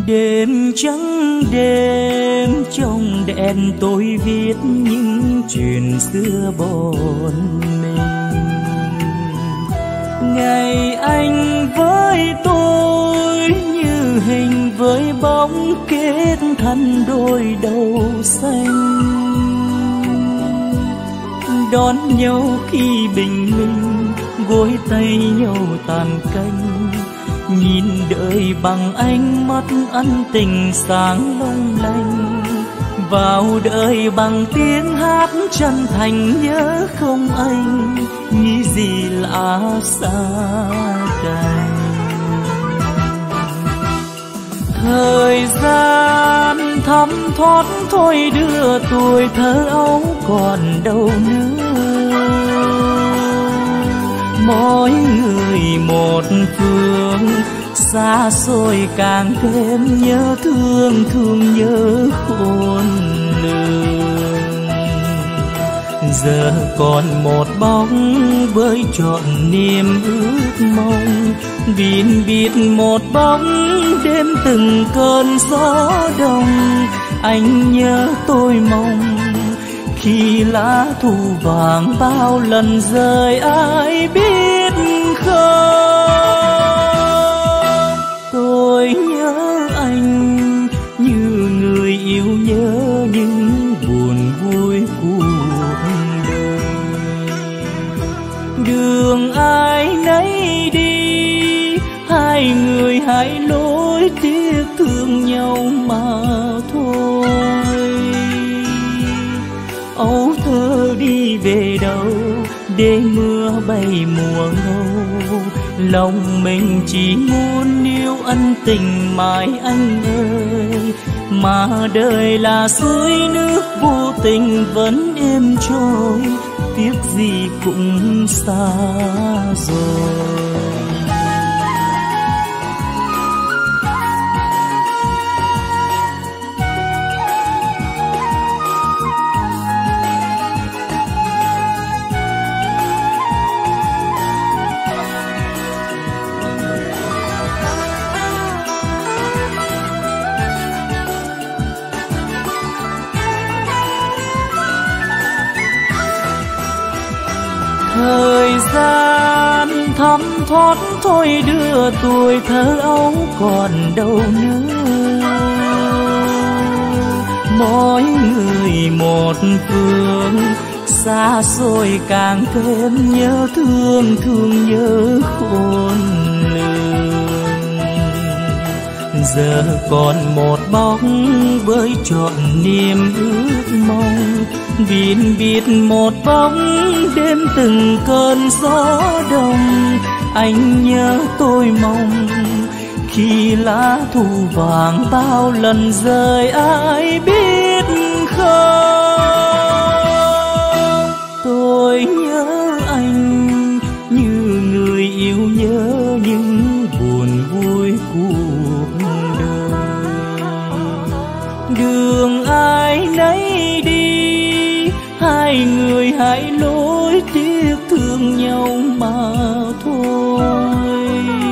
Đêm trắng đêm trong đèn tôi viết những chuyện xưa bọn mình. Ngày anh với tôi như hình với bóng kết thành đôi đầu xanh. Đón nhau khi bình minh, gối tay nhau tàn canh. Nhìn đời bằng ánh mắt ân tình sáng long lanh. Vào đời bằng tiếng hát chân thành nhớ không anh. Nghĩ gì lạ xa cành. Thời gian thấm thoát thôi đưa tuổi thơ ấu còn đâu nữa. Mỗi người một phương, xa xôi càng thêm nhớ thương, thương nhớ khôn lường. Giờ còn một bóng với trọn niềm ước mong. Biển biệt một bóng đêm từng cơn gió đông. Anh nhớ tôi mong khi lá thu vàng bao lần rơi ai biết không. Tôi nhớ anh như người yêu nhớ những buồn vui cuộc đời. Đường ai nấy đi, hai người hai lối tiếc thương nhau mà thôi. Âu thơ đi về đâu để mưa bay mùa ngâu. Lòng mình chỉ muốn níu ân tình mãi anh ơi. Mà đời là suối nước vô tình vẫn êm trôi. Tiếc gì cũng xa rồi. Thời gian thấm thoát thôi đưa tuổi thơ ấu còn đâu nữa. Mỗi người một phương, xa xôi càng thêm nhớ thương, thương nhớ khôn lường. Giờ còn một bóng với trọn niềm ước mong. Biển biệt một bóng đêm từng cơn gió đông. Anh nhớ tôi mong khi lá thu vàng bao lần rơi ai biết không. Tôi nhớ anh như người yêu nhớ những buồn vui cuộc đời. Đường ai nấy đi, hai người hai lối tiếc thương nhau mà thôi.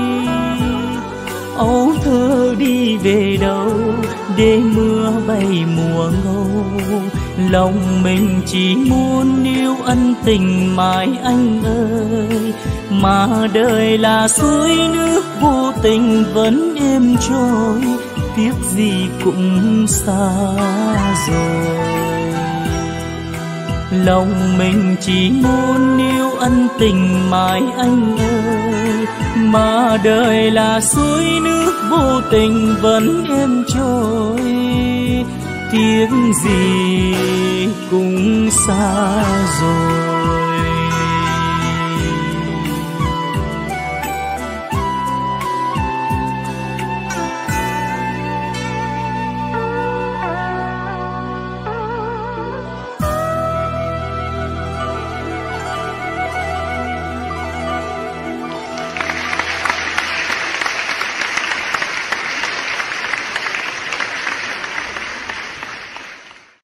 Âu thơ đi về đâu để mưa bay mùa ngâu. Lòng mình chỉ muốn níu ân tình mãi anh ơi. Mà đời là suối nước vô tình vẫn êm trôi. Tiếc gì cũng xa rồi. Lòng mình chỉ muốn níu ân tình mãi anh ơi. Mà đời là suối nước vô tình vẫn êm trôi. Tiếc gì cũng xa rồi.